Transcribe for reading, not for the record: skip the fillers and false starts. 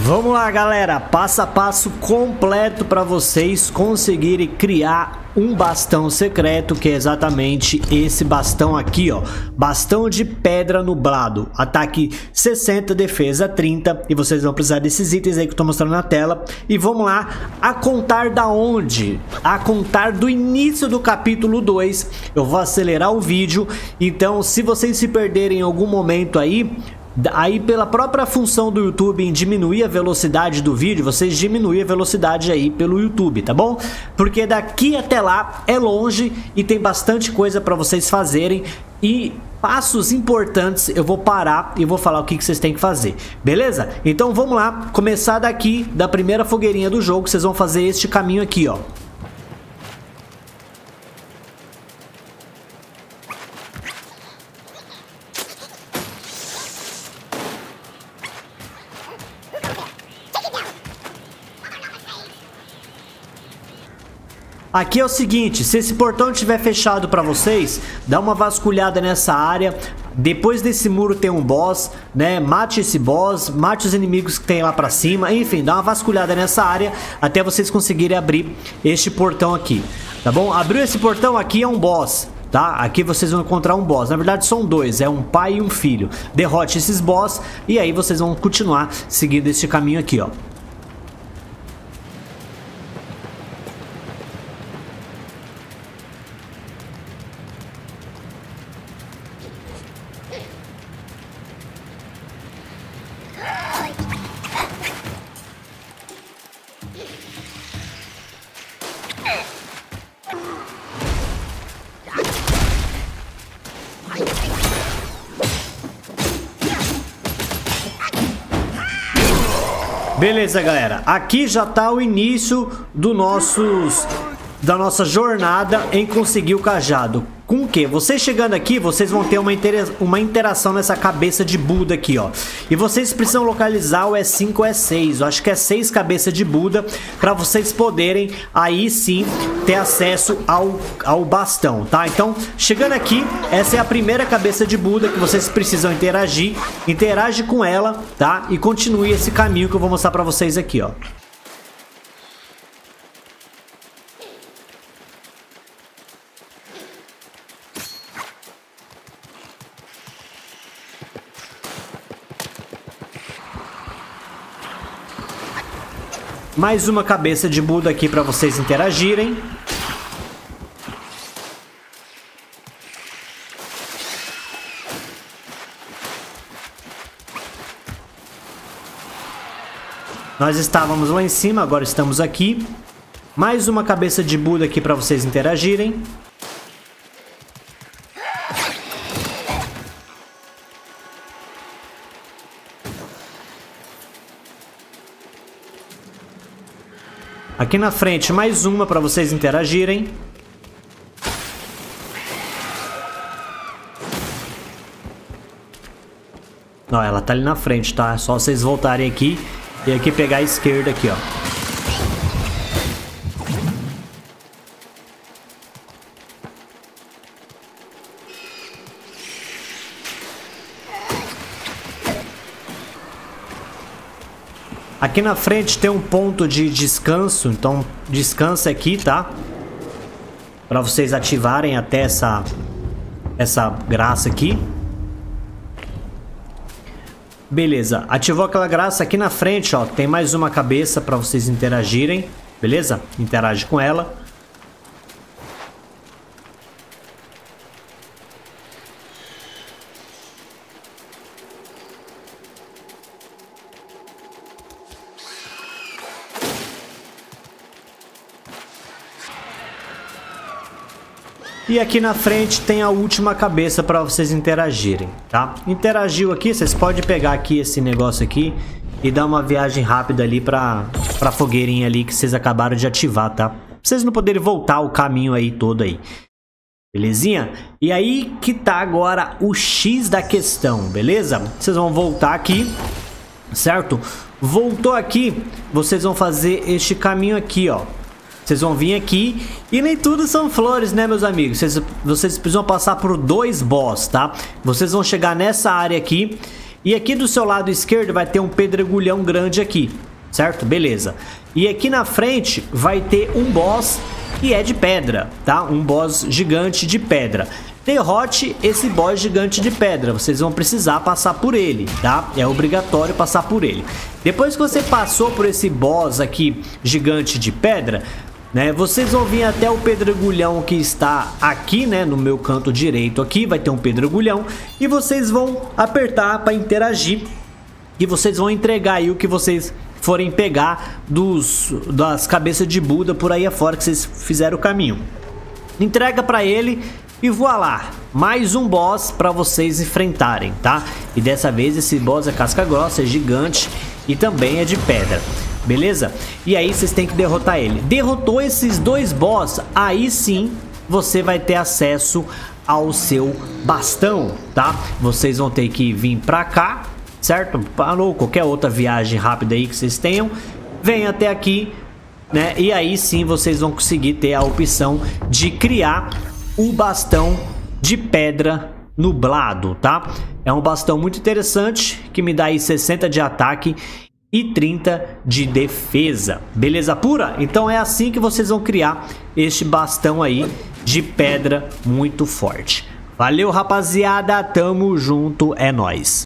Vamos lá, galera, passo a passo completo para vocês conseguirem criar um bastão secreto, que é exatamente esse bastão aqui, ó. Bastão de pedra nublado, ataque 60, defesa 30, e vocês vão precisar desses itens aí que eu tô mostrando na tela. E vamos lá, a contar da onde? A contar do início do capítulo 2, eu vou acelerar o vídeo, então se vocês se perderem em algum momento aí pela própria função do YouTube em diminuir a velocidade do vídeo, vocês diminuem a velocidade aí pelo YouTube, tá bom? Porque daqui até lá é longe e tem bastante coisa para vocês fazerem e passos importantes eu vou parar e vou falar o que vocês têm que fazer, beleza? Então vamos lá, começar daqui da primeira fogueirinha do jogo, vocês vão fazer este caminho aqui, ó. Aqui é o seguinte, se esse portão estiver fechado para vocês, dá uma vasculhada nessa área. Depois desse muro tem um boss, né? Mate esse boss, mate os inimigos que tem lá para cima. Enfim, dá uma vasculhada nessa área até vocês conseguirem abrir este portão aqui, tá bom? Abriu esse portão aqui é um boss, tá? Aqui vocês vão encontrar um boss. Na verdade são dois, é um pai e um filho. Derrote esses boss e aí vocês vão continuar seguindo este caminho aqui, ó. Beleza, galera, aqui já tá o início da nossa jornada em conseguir o cajado. Com o que? Vocês chegando aqui, vocês vão ter uma interação nessa cabeça de Buda aqui, ó. E vocês precisam localizar o E5 ou E6. Eu acho que é 6 cabeças de Buda, para vocês poderem aí sim ter acesso ao bastão, tá? Então, chegando aqui, essa é a primeira cabeça de Buda que vocês precisam interagir. Interage com ela, tá? E continue esse caminho que eu vou mostrar para vocês aqui, ó. Mais uma cabeça de Buda aqui para vocês interagirem. Nós estávamos lá em cima, agora estamos aqui. Mais uma cabeça de Buda aqui para vocês interagirem. Aqui na frente, mais uma para vocês interagirem. Não, ela tá ali na frente, tá? É só vocês voltarem aqui e aqui pegar a esquerda aqui, ó. Aqui na frente tem um ponto de descanso, então descansa aqui, tá? Para vocês ativarem até essa graça aqui. Beleza, ativou aquela graça aqui na frente, ó. Tem mais uma cabeça para vocês interagirem, beleza? Interage com ela. E aqui na frente tem a última cabeça para vocês interagirem, tá? Interagiu aqui, vocês podem pegar aqui esse negócio aqui e dar uma viagem rápida ali pra fogueirinha ali que vocês acabaram de ativar, tá? Pra vocês não poderem voltar o caminho aí todo aí. Belezinha? E aí que tá agora o X da questão, beleza? Vocês vão voltar aqui, certo? Voltou aqui, vocês vão fazer este caminho aqui, ó. Vocês vão vir aqui e nem tudo são flores, né, meus amigos? Vocês precisam passar por 2 boss, tá? Vocês vão chegar nessa área aqui E aqui do seu lado esquerdo vai ter um pedregulhão grande aqui, certo? Beleza. E aqui na frente vai ter um boss que é de pedra, tá? Um boss gigante de pedra. Derrote esse boss gigante de pedra, vocês vão precisar passar por ele, tá? É obrigatório passar por ele. Depois que você passou por esse boss aqui gigante de pedra, né, vocês vão vir até o pedregulhão que está aqui, né, no meu canto direito aqui, vai ter um pedregulhão e vocês vão apertar para interagir e vocês vão entregar aí o que vocês forem pegar das cabeças de Buda por aí afora que vocês fizeram o caminho. Entrega para ele e voilá, mais um boss para vocês enfrentarem, tá? E dessa vez esse boss é casca grossa, é gigante e também é de pedra, beleza? E aí vocês têm que derrotar ele. Derrotou esses dois boss, aí sim você vai ter acesso ao seu bastão, tá? Vocês vão ter que vir pra cá, certo? Ou qualquer outra viagem rápida aí que vocês tenham, vem até aqui, né? E aí sim vocês vão conseguir ter a opção de criar o bastão de pedra nublado, tá? É um bastão muito interessante que me dá aí 60 de ataque e 30 de defesa. Beleza pura? Então é assim que vocês vão criar este bastão aí de pedra muito forte. Valeu, rapaziada, tamo junto, é nóis.